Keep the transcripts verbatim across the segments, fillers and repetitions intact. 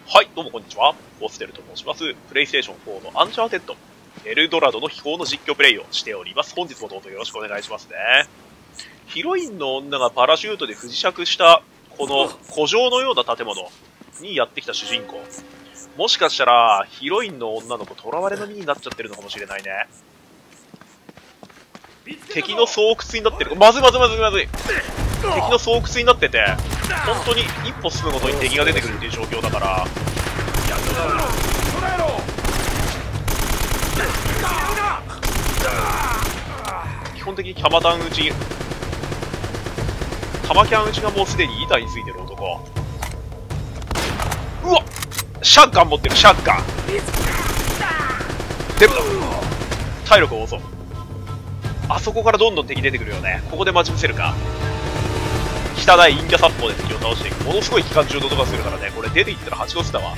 はい、どうもこんにちは。オステルと申します。プレイステーションフォーのアンチャーテッド、エルドラドの秘宝の実況プレイをしております。本日もどうぞよろしくお願いしますね。ヒロインの女がパラシュートで不時着した、この古城のような建物にやってきた主人公。もしかしたら、ヒロインの女の子、囚われの身になっちゃってるのかもしれないね。敵の巣窟になってる。まずいまずいまずいまずい。敵の巣窟になってて、本当に一歩進むごとに敵が出てくるっていう状況だから、基本的にキャマタン打ち、タマキャン打ちがもうすでに板についてる男。うわっ、シャッガン持ってる。シャッガンデブだ。体力多そう。あそこからどんどん敵出てくるよね。ここで待ち伏せるか。汚い陰キャ殺法で敵を倒していく。ものすごい機関銃の音がするからね。これ出ていったら蜂の巣だわ。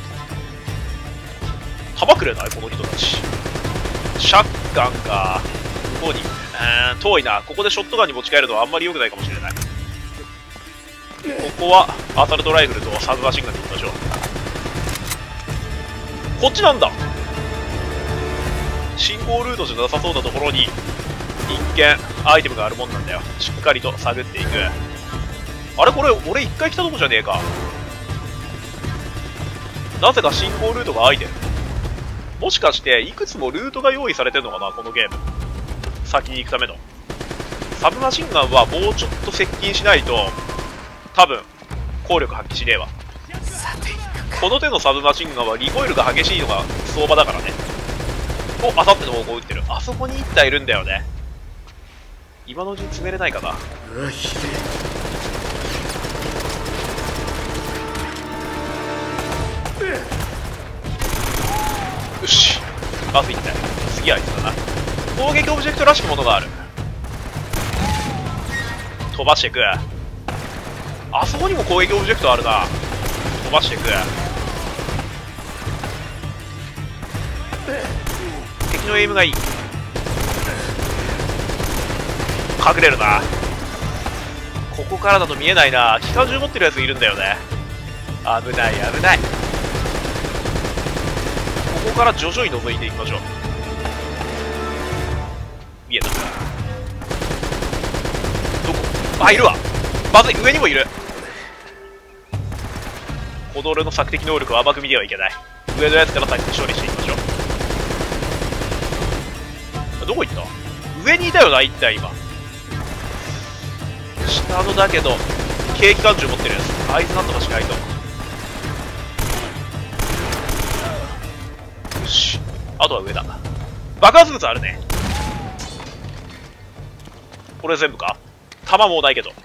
弾くれないこの人たち。シャッガンか。向こうに。うーん、遠いな。ここでショットガンに持ち帰るのはあんまり良くないかもしれない。ここはアサルトライフルとサブマシンガンでいきましょう。こっちなんだ。進行ルートじゃなさそうなところに一見アイテムがあるもんなんだよ。しっかりと探っていく。あれこれ俺一回来たとこじゃねえか。なぜか進行ルートが空いてる。もしかしていくつもルートが用意されてるのかなこのゲーム。先に行くためのサブマシンガンはもうちょっと接近しないと多分効力発揮しねえわ。この手のサブマシンガンはリコイルが激しいのが相場だからね。お、あさっての方向撃ってる。あそこにいったいるんだよね。今のうちに詰めれないかな。うわ、ひでえ。よし、まずいったい。次はあいつだな。攻撃オブジェクトらしきものがある。飛ばしていく。あそこにも攻撃オブジェクトあるな。飛ばしていく。敵のエイムがいい。隠れるな。ここからだと見えないな。機関銃持ってるやついるんだよね。危ない危ない。ここから徐々に覗いていきましょう。見えた。どこ？あ、いるわ。まずい、上にもいる。この俺の索敵能力を甘く見てはいけない。上のやつから先に処理していきましょう。どこ行った？上にいたよな、一体今。下のだけど、軽機関銃持ってるやつ。あいつなんとかしないと。よし。あとは上だ。爆発物あるね。これ全部か？弾もうないけど。よ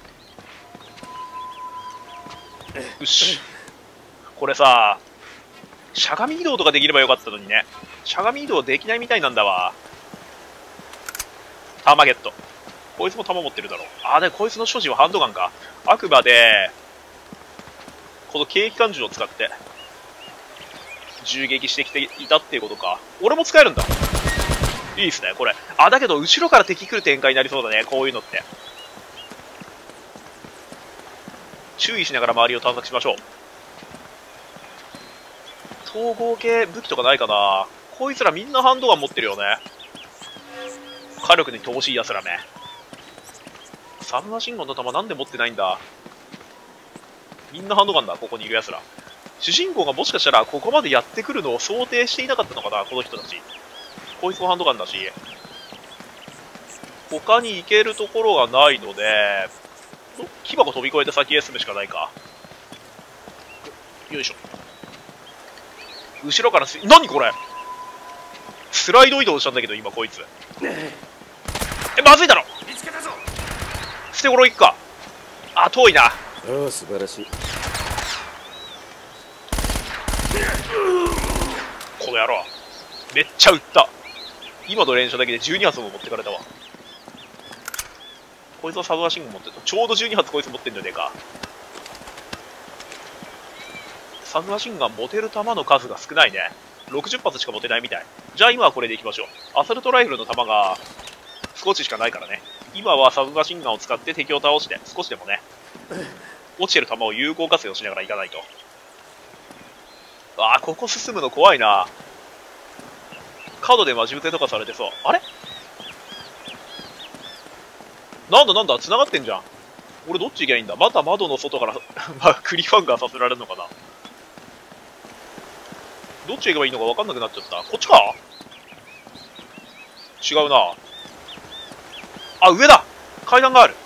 し。これさ、しゃがみ移動とかできればよかったのにね。しゃがみ移動できないみたいなんだわ。ターマゲット。こいつも弾持ってるだろう。あー、で、こいつの所持はハンドガンか。あくまで、この軽機関銃を使って、銃撃してきていたっていうことか。俺も使えるんだ。いいっすね、これ。あ、だけど、後ろから敵来る展開になりそうだね、こういうのって。注意しながら周りを探索しましょう。統合系武器とかないかな。こいつらみんなハンドガン持ってるよね。火力に乏しい奴らね。サブマシンガンの弾なんで持ってないんだ。みんなハンドガンだ、ここにいる奴ら。主人公がもしかしたらここまでやってくるのを想定していなかったのかな、この人たち。こいつもハンドガンだし。他に行けるところがないので、木箱飛び越えて先へ進むしかないか。よいしょ。後ろからす、何これスライド移動したんだけど今こいつ。え、まずいだろ。捨て頃行くか。あ、遠いな。ああ、素晴らしい。 この野郎。めっちゃ撃った。今の連射だけでじゅうに発も持ってかれたわ。こいつはサブマシンガン持ってる。ちょうどじゅうに発こいつ持ってんじゃねえか。サブマシンガン持てる弾の数が少ないね。ろくじゅっ発しか持てないみたい。じゃあ今はこれでいきましょう。アサルトライフルの弾が少ししかないからね。今はサブマシンガンを使って敵を倒して、少しでもね、落ちてる弾を有効活用しながらいかないと。 あー、ここ進むの怖いな。角で待ち伏せとかされてそう。あれなんだなんだ、繋がってんじゃん。俺どっち行きゃいいんだ。また窓の外から、まあ、クリファンガーさせられるのかな。どっち行けばいいのか分かんなくなっちゃった。こっちか？違うな。あ、上だ！階段がある。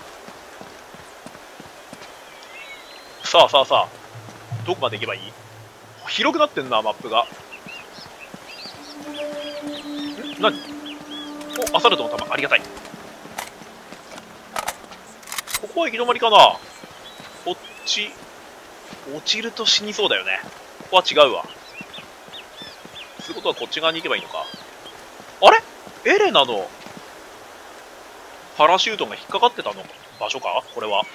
さあさあさあ。どこまで行けばいい？広くなってんな、マップが。ん？何？お、アサルトの弾、ありがたい。ここは行き止まりかな？こっち、落ちると死にそうだよね。ここは違うわ。そういうことはこっち側に行けばいいのか。あれ？エレナのパラシュートが引っかかってたの場所か？これは。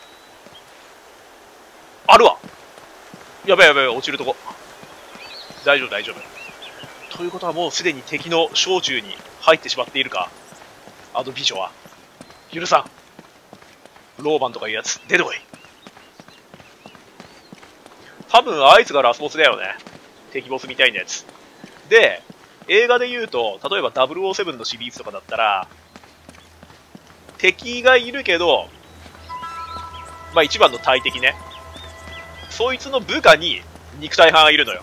あるわ！やべえやべえ、落ちるとこ。大丈夫大丈夫。ということはもうすでに敵の小銃に入ってしまっているか。あの美女は。許さん。ローマンとかいうやつ、出てこい。多分あいつがラスボスだよね。敵ボスみたいなやつ。で、映画で言うと、例えばダブルオーセブンのシリーズとかだったら、敵がいるけど、まあ一番の大敵ね。そいつの部下に肉体派がいるのよ。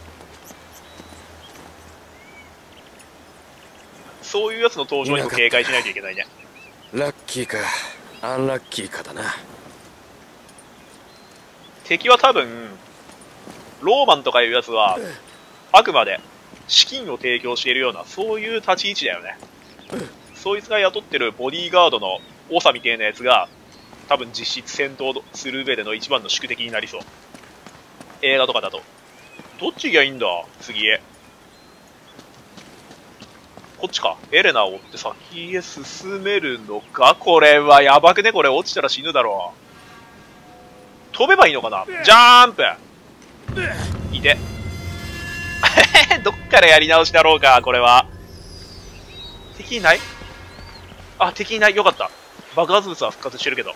そういうやつの登場にも警戒しないといけないね。 ラッキーか、アンラッキーかだな。 敵は多分、ローマンとかいうやつは、あくまで資金を提供しているような、そういう立ち位置だよね。そいつが雇ってるボディーガードの長みたいなやつが、多分実質戦闘する上での一番の宿敵になりそう。映画とかだと。どっちがいいんだ次へ。こっちか。エレナを追って先へ進めるのか。これはやばくね？これ落ちたら死ぬだろう。飛べばいいのかな？ジャーンプいて。どっからやり直しだろうか、これは。敵いない？あ、敵いない。よかった。爆発物は復活してるけど。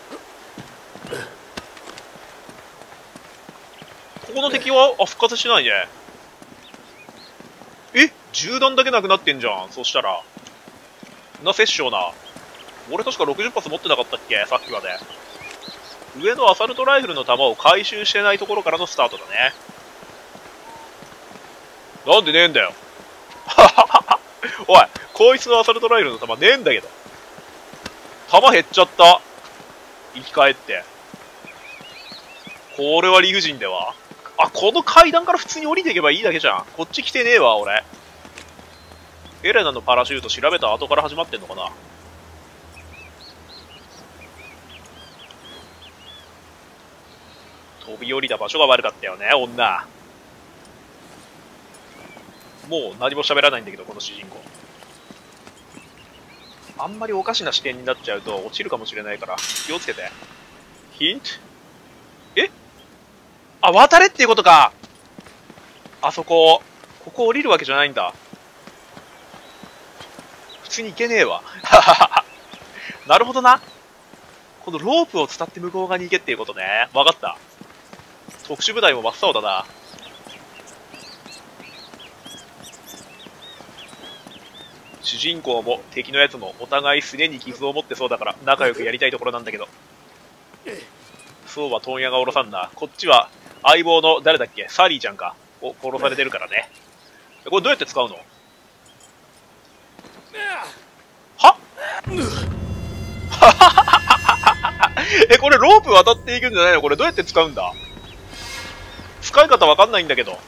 ここの敵は、あ、復活してないね。え？銃弾だけなくなってんじゃん。そしたら。な、殺生な。俺確かろくじゅっ発持ってなかったっけ？さっきまで。上のアサルトライフルの弾を回収してないところからのスタートだね。なんでねえんだよ。おい、こいつのアサルトライフルの弾ねえんだけど。弾減っちゃった。生き返って。これは理不尽では。あ、この階段から普通に降りていけばいいだけじゃん。こっち来てねえわ、俺。エレナのパラシュート調べた後から始まってんのかな。飛び降りた場所が悪かったよね、女。もう何も喋らないんだけど、この主人公。あんまりおかしな視点になっちゃうと落ちるかもしれないから気をつけて。ヒント？え？あ、渡れっていうことか。あそこ、ここ降りるわけじゃないんだ。普通に行けねえわ。なるほどな。このロープを伝って向こう側に行けっていうことね。わかった。特殊部隊も真っ青だな。主人公も敵のやつもお互いすねに傷を持ってそうだから仲良くやりたいところなんだけど。そうは問屋がおろさんな。こっちは相棒の誰だっけ？サリーちゃんか。を殺されてるからね。これどうやって使うの？は？え、これロープ渡っていくんじゃないの？これどうやって使うんだ？使い方わかんないんだけど。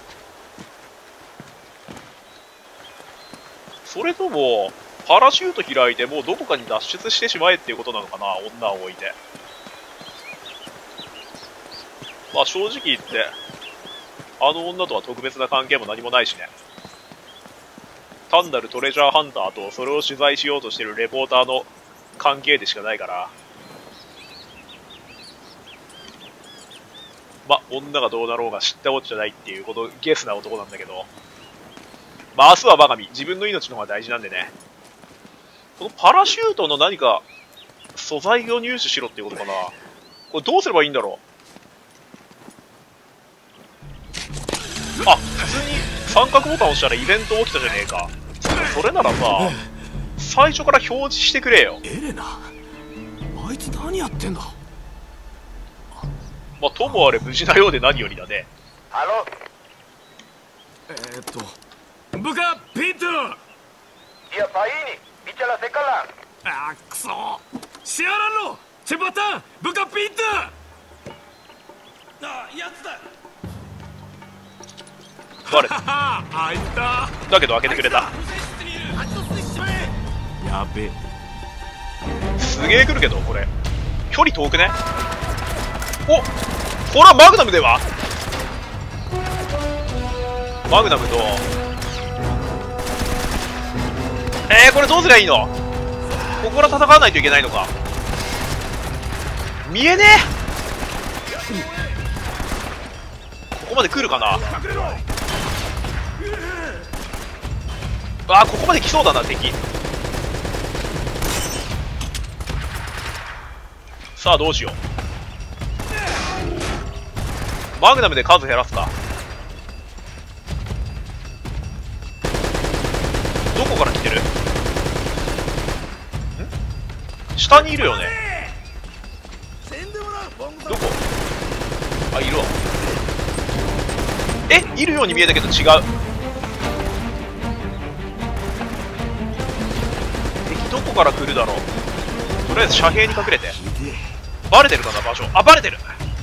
それとも、パラシュート開いてもうどこかに脱出してしまえっていうことなのかな？女を置いて。まあ正直言って、あの女とは特別な関係も何もないしね。単なるトレジャーハンターとそれを取材しようとしてるレポーターの関係でしかないから。ま、女がどうだろうが知ったことじゃないっていうこのゲスな男なんだけど。まあ明日は我が身、自分の命の方が大事なんでね。このパラシュートの何か素材を入手しろっていうことかな。これどうすればいいんだろう。 あ、普通に三角ボタン押したらイベント起きたじゃねえか。それならさ、最初から表示してくれよ。 エレナ、あいつ何やってんだ。 まあ、ともあれ無事なようで何よりだね。 ハロえー、っと部下ピート。 Dia Paini, bicara sekalang. あーくそ、シアランロチェパタン部下ピート。あ、やつだ。 バレた。 あいた。 だけど開けてくれた。 やべえ。 すげえ来るけど、これ距離遠くね。お、これはマグナムでは。マグナムとえー、これどうすりゃいいの。ここから戦わないといけないのか。見えねえ。ここまで来るかな。あー、ここまで来そうだな敵。さあどうしよう。マグナムで数減らすか。どこから来てる？ん？下にいるよね。どこ？あ、いるわ。え、いるように見えたけど違う。敵どこから来るだろう。とりあえず遮蔽に隠れて。バレてるかな場所。あ、バレてる。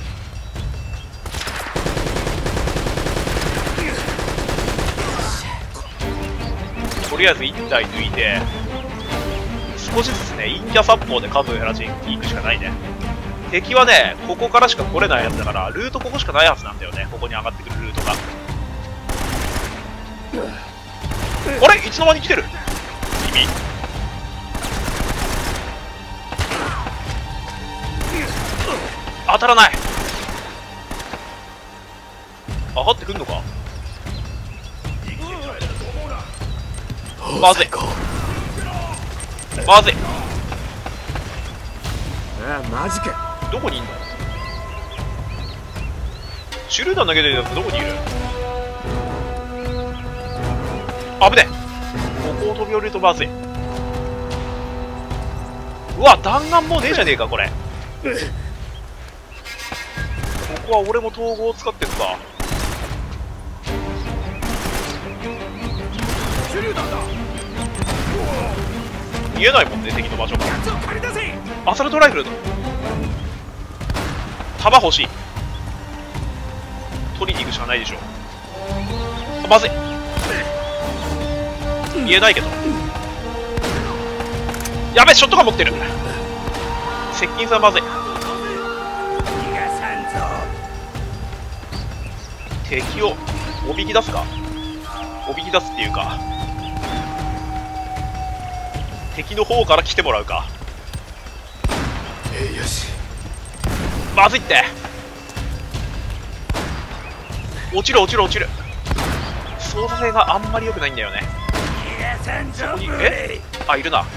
とりあえずいち体抜いて、少しずつね、陰キャ殺法で数を減らしていくしかないね。敵はね、ここからしか来れないやつだから、ルートここしかないはずなんだよね。ここに上がってくるルートが。あれ、いつの間に来てる君。当たらない。上がってくんのか。まずいまずい。 あ、マジか。 どこにいんの。手榴弾投げてるやつどこにいる。危ねえ。ここを飛び降りるとまずい。うわ、弾丸もうねえじゃねえかこれ。ここは俺も統合を使ってるか。見えないもんね敵の場所が。アサルトライフルだ。弾欲しい。取りに行くしかないでしょ。あ、まずい。見えないけど。やべえ、ショットガン持ってる。接近さはまずい。敵をおびき出すか。おびき出すっていうか、敵の方から来てもらうか。 えい、よし。 まずいって。落ちる落ちる落ちる。操作性があんまり良くないんだよね。そこにえあ、いるな。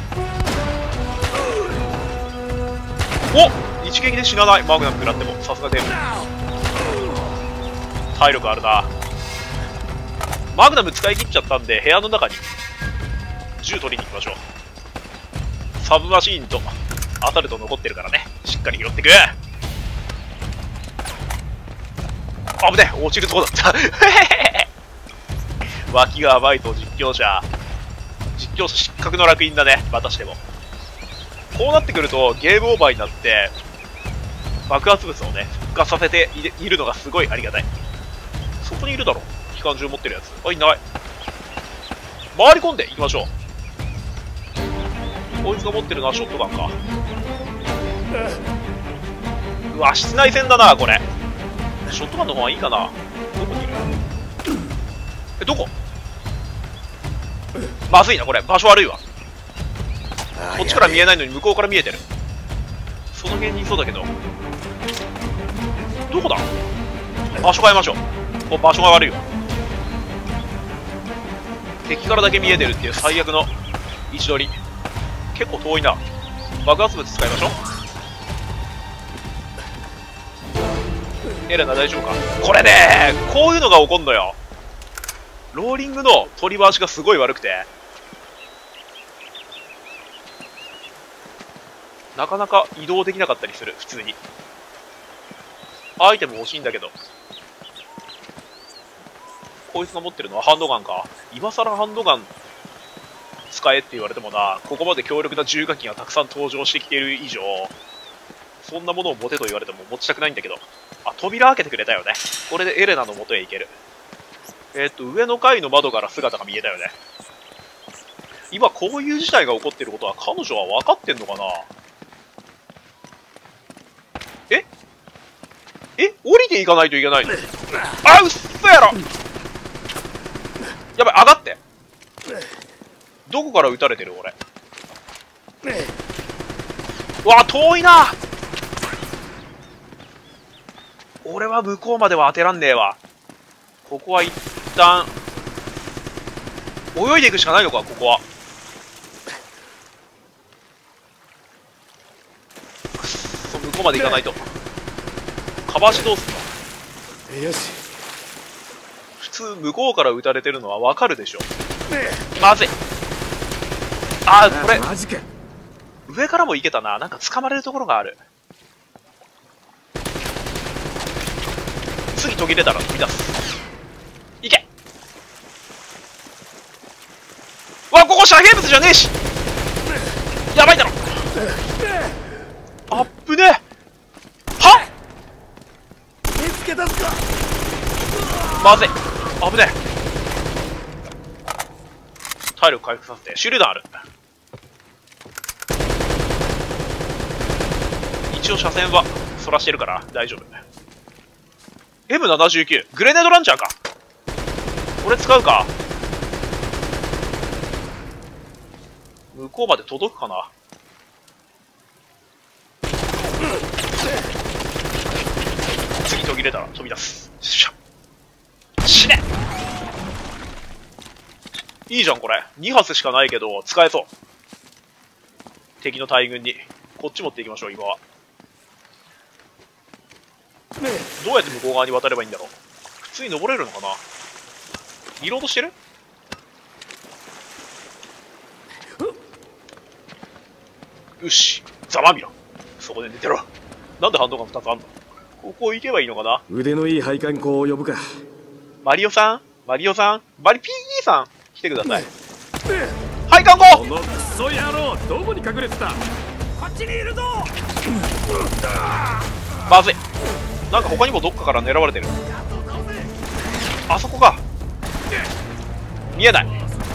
お、一撃で死なない。マグナム食らってもさすがデブ。体力あるな。マグナム使い切っちゃったんで部屋の中に銃取りに行きましょう。サブマシーンとアサルト残ってるからね、しっかり拾ってく。あぶねえ、落ちるとこだった脇が甘いと実況者実況者失格の烙印だね。またしてもこうなってくるとゲームオーバーになって爆発物をね復活させているのがすごいありがたい。そこにいるだろ機関銃持ってるやつ。あ、いない。回り込んでいきましょう。こいつが持ってるのはショットガンか。うわ、室内戦だなこれ。ショットガンの方がいいかな。どこにいる。え、どこ。まずいなこれ、場所悪いわ。こっちから見えないのに向こうから見えてる。その辺にいそうだけど、どこだ。場所変えましょう。お、場所が悪いわ。敵からだけ見えてるっていう最悪の位置取り。結構遠いな。爆発物使いましょう。エレナ大丈夫か。これね、こういうのが起こんのよ。 ローリングの取り回しがすごい悪くて、なかなか移動できなかったりする、普通に。アイテム欲しいんだけど。こいつが持ってるのはハンドガンか。今更ハンドガン使えって言われてもな、ここまで強力な重火器がたくさん登場してきている以上、そんなものを持てと言われても持ちたくないんだけど。あ、扉開けてくれたよね。これでエレナの元へ行ける。えー、っと、上の階の窓から姿が見えたよね。今こういう事態が起こっていることは彼女は分かってんのかな。ええ降りていかないといけないの？あ、うっそやろ。やばい、上がって。どこから撃たれてる俺。うわ、遠いな。俺は向こうまでは当てらんねえわ。ここは一旦泳いでいくしかないのか、ここは。くっそ、向こうまで行かないと。カバーしどうすんの？ よし。 普通向こうから撃たれてるのはわかるでしょ。まずい。あー、これマジか。 上からも行けたな。なんか掴まれるところがある。次途切れたら飛び出す。行け。うわ、ここ遮蔽物じゃねえし。やばいだろ。あっぶねえ。はっ、 見つけたぞか。 まずい。危ねえ。体力回復させて。手榴弾ある。一応車線はそらしてるから大丈夫。 エムななじゅうきゅう グレネードランチャーか。これ使うか。向こうまで届くかな。次途切れたら飛び出す。しゃ死ね。いいじゃんこれ。に発しかないけど使えそう。敵の大軍にこっち持っていきましょう。今はどうやって向こう側に渡ればいいんだろう。普通に登れるのかな。リロードしてる。よし、ざまみろ。そこで寝てろ。なんでハンドガンふたつあんの。ここ行けばいいのかな。 腕のいい配管工を呼ぶか。 マリオさん、マリオさん、マリピーギーさん、来てください。配管工。 このクソ野郎、どこに隠れてた。こっちにいるぞ。 まずい。なんか他にもどっかから狙われてる。あそこか。見えない。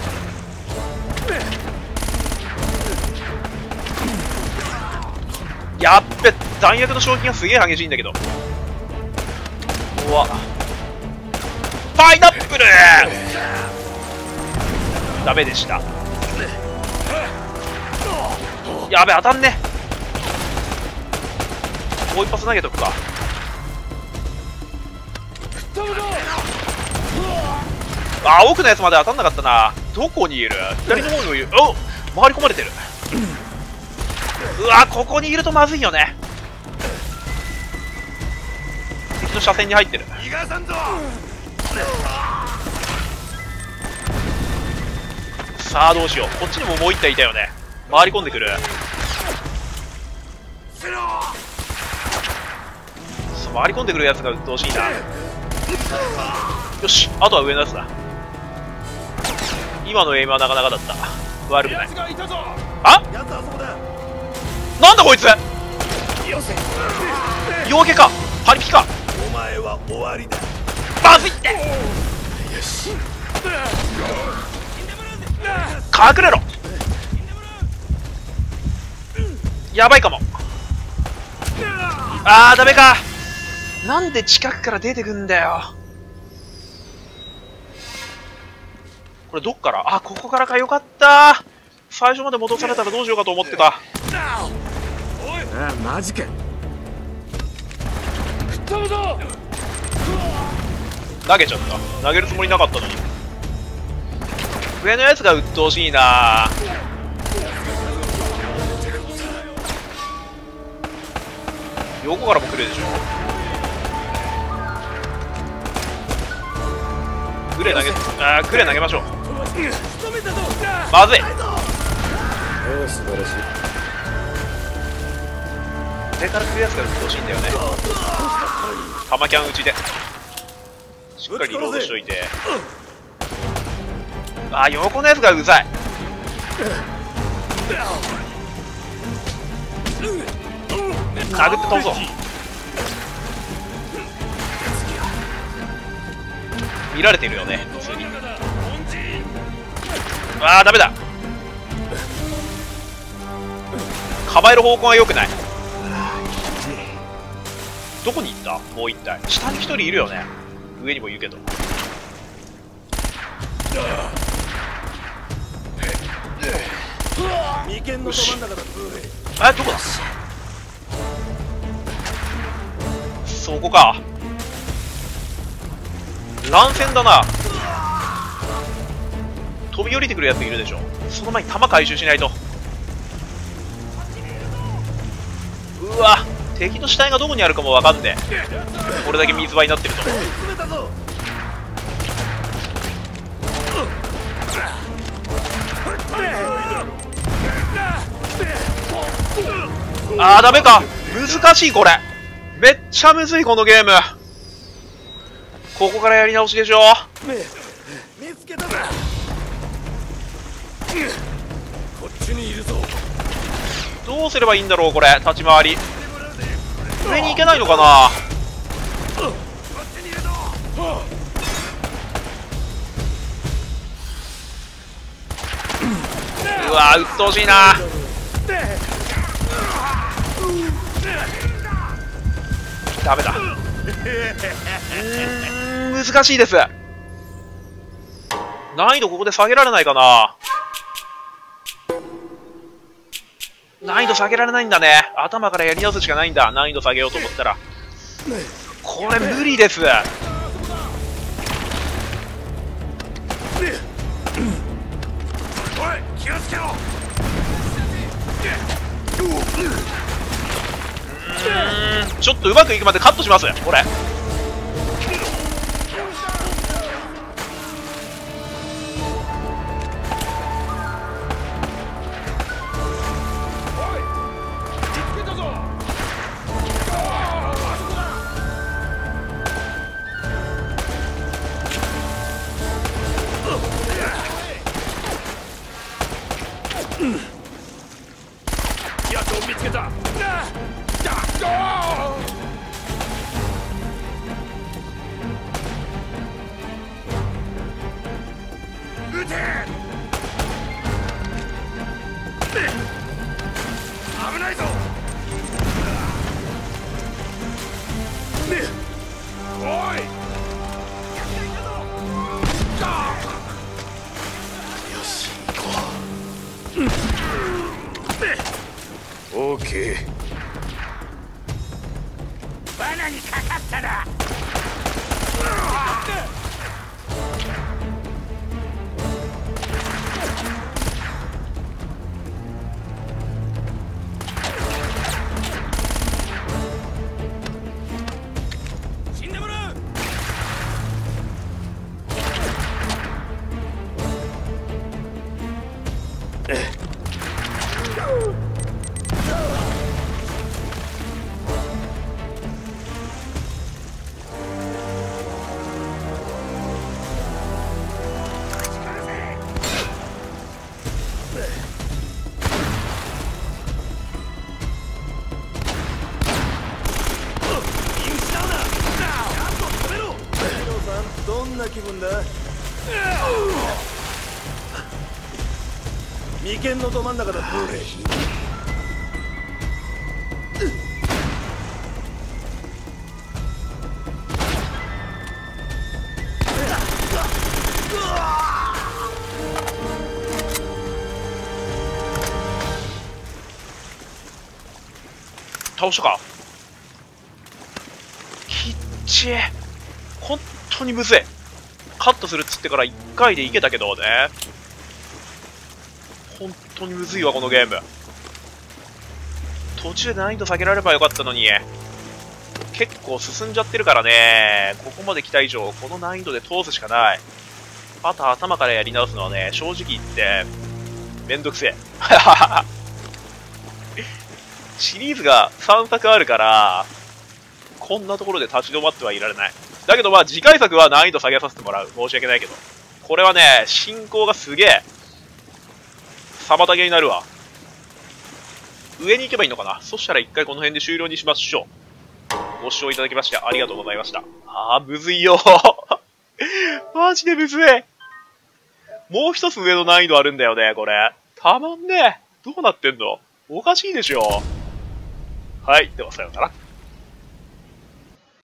やっべ、弾薬の消費がすげえ激しいんだけど。うわ、パイナップルダメでした。やべ、当たんね。もう一発投げとくか。あ、奥のやつまで当たんなかったな。どこにいる。左の方にもいる。おっ、回り込まれてる。うわ、ここにいるとまずいよね。敵の車線に入ってる。さあどうしよう。こっちにももう一体いたよね。回り込んでくる。そう、回り込んでくるやつが鬱陶しいな。よし、あとは上のやつだ。今のエイムはなかなかだった。悪くない。あ、なんだこいつ。陽気かパリピか。 お前は終わりだ。 まずいって。 よし。 隠れろ。やばいかも。あーダメか。なんで近くから出てくんだよ。これどっから。あ、ここからか。よかった。最初まで戻されたらどうしようかと思ってた。 ああ、マジか。 投げちゃった。投げるつもりなかったのに。上のやつが鬱陶しいな。横からも来るでしょ。 グレ投げ、あーグレ投げましょう。 仕留めたぞ。 まずい。 おー素晴らしい。 上から来るやつが撃ってほしいんだよね。玉キャン打ちでしっかりリロードしといて。あー横のやつがうざい。殴って飛ぶぞ。見られてるよね普通に。ああダメだ。かばえる方向が良くない。どこに行った？もう一体下に一人いるよね。上にもいるけど。 眉間のど真ん中だ。 あどこだ。そこか。乱戦だな。飛び降りてくるやついるでしょ。その前に弾回収しないと。うわ敵の死体がどこにあるかも分かんねえ。これだけ水場になってると。あーダメか。難しいこれ。めっちゃむずいこのゲーム。ここからやり直しでしょ。 見つけたぞ。こっちにいるぞ。 どうすればいいんだろうこれ。立ち回り上に行けないのかな。うわーうっとうしいな。ダメだ。うーん難しいです。難易度ここで下げられないかな。難易度下げられないんだね。頭からやり直すしかないんだ。難易度下げようと思ったらこれ無理です。 気をつけろ。 うんちょっとうまくいくまでカットしますこれ。 やっと見つけた。 撃て。危ないぞ。 おいよし行こう。オーケー。罠にかかったな。 死んでもらう。 どんな気分だ。眉間のど真ん中だ。 倒したか。きっちー。本当にむずい。カットするっつってからいっかいでいけたけどね。本当にむずいわこのゲーム。途中で難易度下げられればよかったのに。結構進んじゃってるからね。ここまで来た以上この難易度で通すしかない。 あと頭からやり直すのはね、正直言って、めんどくせえ。シリーズがさんさくあるから、こんなところで立ち止まってはいられない。だけどまあ次回作は難易度下げさせてもらう。申し訳ないけど。これはね、進行がすげえ、妨げになるわ。上に行けばいいのかな。そしたら一回この辺で終了にしましょう。ご視聴いただきましてありがとうございました。あー、むずいよ。マジでむずい。もう一つ上の難易度あるんだよね、これ。たまんねえ。どうなってんの？おかしいでしょ。はい、ではさようなら。